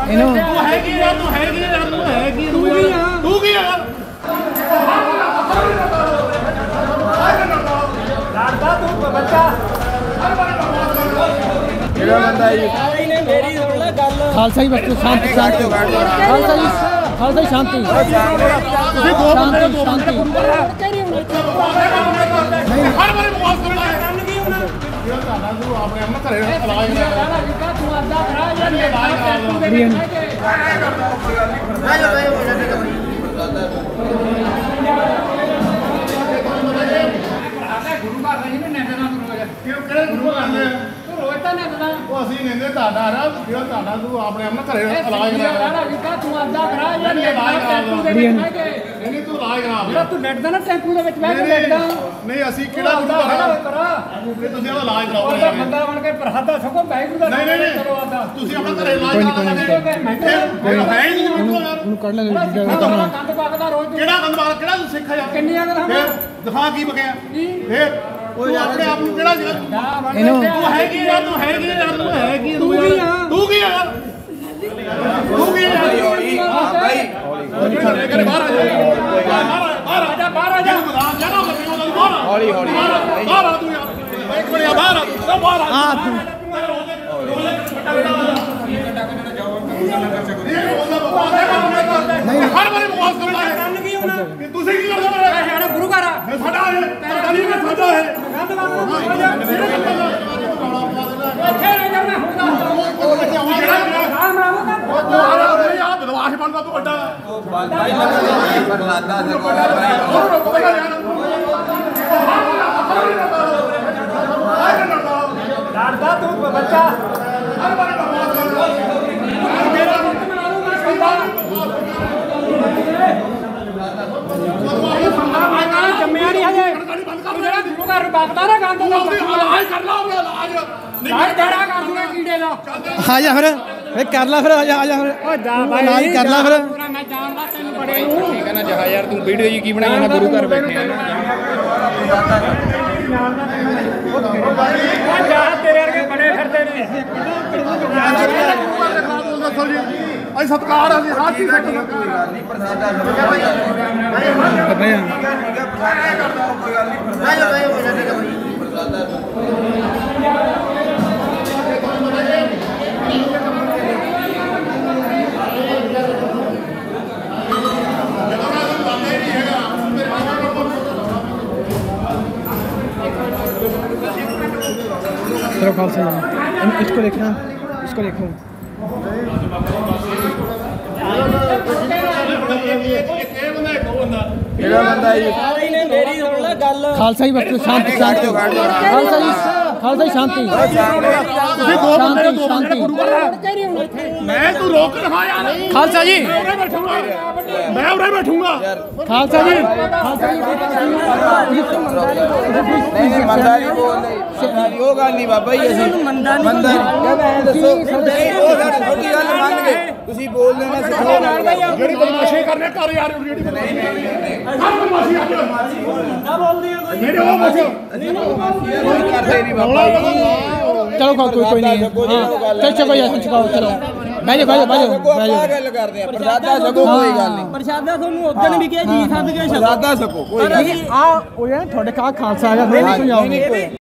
खालसा ही बच्चे शांति शांति खालसा ही शांति शांति ਦਿਖਾ ਕੀ ਬਕਿਆ ਫੇਰ ਉਹ ਆਪਣੇ ਆਪ ਨੂੰ ਕਿਹੜਾ ਸੀਗਾ ਤੂੰ ਹੈਗੀ ਯਾਰ ਤੂੰ ਹੈਗੀ ਯਾਰ ਤੂੰ ਹੈਗੀ ਤੂੰ ਕੀ ਆ ਤੂੰ ਕੀ ਆ ਹਾਂ ਭਾਈ ਬਾਹਰ ਆ ਜਾ ਬਾਹਰ ਆ ਜਾ ਹੌਲੀ ਹੌਲੀ ਬਾਹਰ ਆ ਤੂੰ ਯਾਰ ਇੱਕ ਮਿੰਟ ਬਾਹਰ ਆ ਤੂੰ ਬਾਹਰ ਆ ਹਾਂ ਨਹੀਂ ਹਰ ਵਾਰੀ ਬਕਵਾਸ ਕਰਨਾ ਹੈ ਤੁਸੀਂ ਕੀ ਕਰਦੇ ਹੋ ਸਾਡਾ ਗੁਰੂ ਘਰ ਆ ਸਾਡਾ ਹੈ ਤੇਰਾ ਨਹੀਂ ਸਾਡਾ ਹੈ ਇੱਥੇ ਰਹਿ ਜਾ ਮੈਂ ਹੁਣ ਬਦਮਾਸ਼ ਬਣਦਾ ਤੂੰ ਵੱਡਾ ਲੜਦਾ ਤੂੰ ਬੱਚਾ ਹਰ ਵਾਰੀ ਬਕਵਾਸ ਕਰਦਾ ਜੰਮਿਆ ਨਹੀਂ ਹਜੇ ਜਿਹੜਾ ਗੁਰੂ ਘਰ ਬਾਗਦਾ ਨਾ ਗੰਦ ਇਲਾਜ ਕਰ ਲਾ ਇਲਾਜ ਕਿਹੜਾ ਕਰ ਦੂਗਾ ਕੀੜੇ ਦਾ ਆ ਜਾ ਫਿਰ ਕਰ ਲਾ ਫਿਰ ਆ ਜਾ ਫਿਰ ਓ ਜਾ ਭਾਈ ਇਲਾਜ ਕਰ ਲਾ ਫਿਰ ਮੈਂ ਜਾਣਦਾ ਤੈਨੂੰ ਬੜੇ ਨੂੰ ਠੀਕ ਹੈ ਨਾ ਜਹਾ ਯਾਰ ਤੂੰ ਵੀਡੀਓ ਜੀ ਕੀ ਬਣਾਈ ਨਾ ਗੁਰੂ ਘਰ ਬੈਠੇ ਆ ਜਾ ਤੇਰੇ ਵਰਗੇ ਬੜੇ ਫਿਰਦੇ ਨੇ ਅਸੀਂ ਸਤਿਕਾਰ ਅਸੀਂ ਹਰ ਚੀਜ਼ ਕੋਈ ਗੱਲ ਨਹੀਂ ਪ੍ਰਸਾਦਾ चलो खालसा इसको देखना इसको देखो खालसा ही बच्चे शांति शांति खालसा ही शांति मैं तू रोक रहा यार खालसा जी मैं उरे बैठूंगा खालसा जी नहीं मंदारी बोल नहीं वो गल नहीं बाबा जी ਅਸੀਂ ਮੰਦਾਰੀ ਦੱਸੋ ਨਹੀਂ ਉਹ ਸਾਡੀ ਛੋਟੀ ਗੱਲ ਮੰਨ ਗਏ ਤੁਸੀਂ ਬੋਲਦੇ ਨਾ ਸਿੱਖੋ ਜਿਹੜੀ ਬਦਮਾਸ਼ੀ ਕਰਨੇ ਕਰ ਯਾਰ ਜਿਹੜੀ ਨਹੀਂ ਹਰ ਬਦਮਾਸ਼ੀ ਆ ਨਾ ਬੋਲਦੀ ਹੈ ਮੇਰੇ ਉਹ ਬਚੋ ਨਹੀਂ ਕਰਦੇ ਨਹੀਂ ਬਾਬਾ ਜੀ चलो कोई नहीं चल चलो यार चलो चलो बैठो ਗੱਲ ਕਰਦੇ ਆ ਪ੍ਰਸਾਦਾ ਸਕੋ ਕੋਈ ਗੱਲ ਨਹੀਂ ਪ੍ਰਸ਼ਾਦਾ ਤੁਹਾਨੂੰ ਉਦੋਂ ਵੀ ਕਿਹਾ ਜੀ ਸੱਦ ਕੇ ਪ੍ਰਸਾਦਾ ਸਕੋ ਕੋਈ ਆ ਉਹ ਯਾਰ ਤੁਹਾਡੇ ਕਾ ਖਾਲਸਾ ਆ ਗਿਆ